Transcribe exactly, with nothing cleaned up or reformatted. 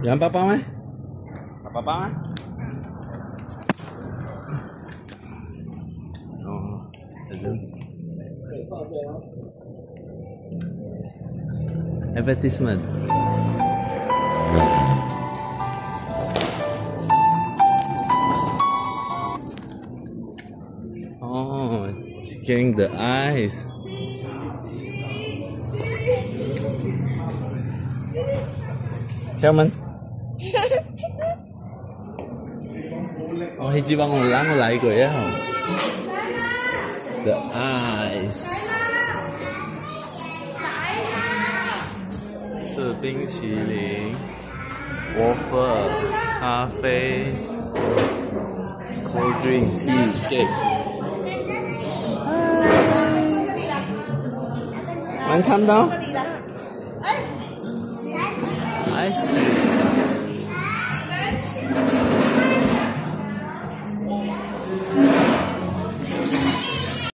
有包包吗？有包包吗？哦，这是 advertisement。Oh, it's getting the eyes. Chairman. Oh, hiji bang ulang ulai ko ya. The eyes. 是冰淇淋、waffle、咖啡、cold drink、tea、cake。能看到？ ice cream。